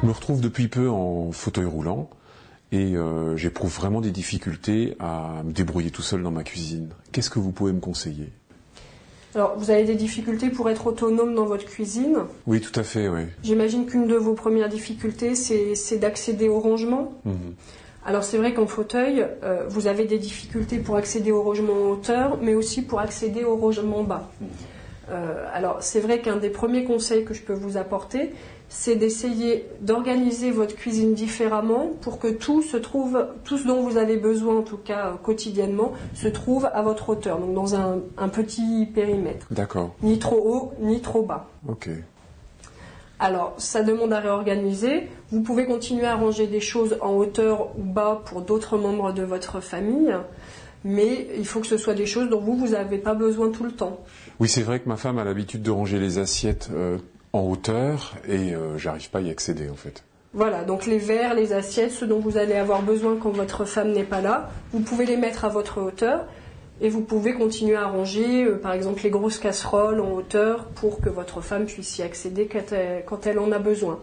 me retrouve depuis peu en fauteuil roulant et j'éprouve vraiment des difficultés à me débrouiller tout seul dans ma cuisine. Qu'est-ce que vous pouvez me conseiller? Alors, vous avez des difficultés pour être autonome dans votre cuisine? Oui, tout à fait, oui. J'imagine qu'une de vos premières difficultés, c'est d'accéder au rangement. Alors, c'est vrai qu'en fauteuil, vous avez des difficultés pour accéder au rangement en hauteur, mais aussi pour accéder au rangement bas. Alors, c'est vrai qu'un des premiers conseils que je peux vous apporter, c'est d'essayer d'organiser votre cuisine différemment pour que tout se trouve, tout ce dont vous avez besoin, en tout cas quotidiennement, se trouve à votre hauteur, donc dans un petit périmètre. D'accord. Ni trop haut, ni trop bas. Ok. Alors, ça demande à réorganiser. Vous pouvez continuer à ranger des choses en hauteur ou bas pour d'autres membres de votre famille, mais il faut que ce soit des choses dont vous n'avez pas besoin tout le temps. Oui, c'est vrai que ma femme a l'habitude de ranger les assiettes en hauteur et j'arrive pas à y accéder en fait. Voilà, donc les verres, les assiettes, ce dont vous allez avoir besoin quand votre femme n'est pas là, vous pouvez les mettre à votre hauteur et vous pouvez continuer à ranger, par exemple, les grosses casseroles en hauteur pour que votre femme puisse y accéder quand elle en a besoin.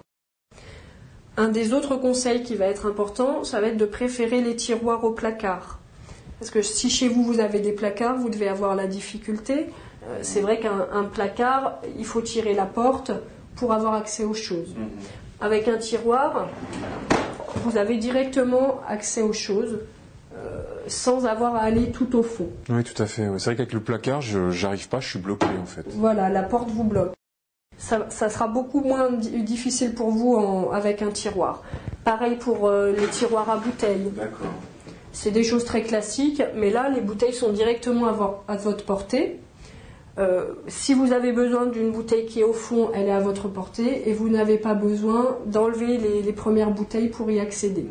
Un des autres conseils qui va être important, ça va être de préférer les tiroirs au placard. Parce que si chez vous, vous avez des placards, vous devez avoir la difficulté. C'est vrai qu'un placard, il faut tirer la porte pour avoir accès aux choses. Avec un tiroir, vous avez directement accès aux choses sans avoir à aller tout au fond. Oui, tout à fait. C'est vrai qu'avec le placard, j'arrive pas, je suis bloqué en fait. Voilà, la porte vous bloque. Ça sera beaucoup moins difficile pour vous avec un tiroir. Pareil pour les tiroirs à bouteilles. D'accord. C'est des choses très classiques, mais là, les bouteilles sont directement à votre portée. Si vous avez besoin d'une bouteille qui est au fond, elle est à votre portée et vous n'avez pas besoin d'enlever les premières bouteilles pour y accéder.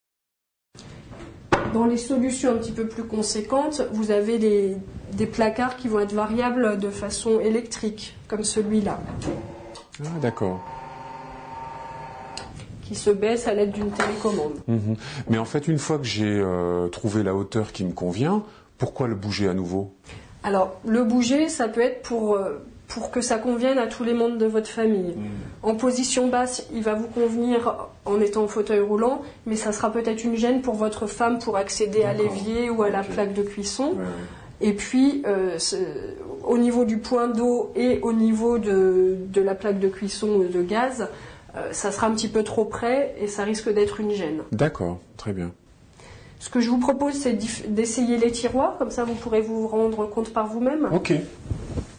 Dans les solutions un petit peu plus conséquentes, vous avez des placards qui vont être variables de façon électrique, comme celui-là. Ah, d'accord. Qui se baisse à l'aide d'une télécommande. Mais en fait, une fois que j'ai trouvé la hauteur qui me convient, pourquoi le bouger à nouveau? Alors, le bouger, ça peut être pour que ça convienne à tous les membres de votre famille. En position basse, il va vous convenir en étant en fauteuil roulant, mais ça sera peut-être une gêne pour votre femme pour accéder à l'évier ou à la plaque de cuisson. Et puis, au niveau du point d'eau et au niveau de la plaque de cuisson de gaz, ça sera un petit peu trop près et ça risque d'être une gêne. D'accord, très bien. Ce que je vous propose, c'est d'essayer les tiroirs, comme ça vous pourrez vous rendre compte par vous-même. Ok.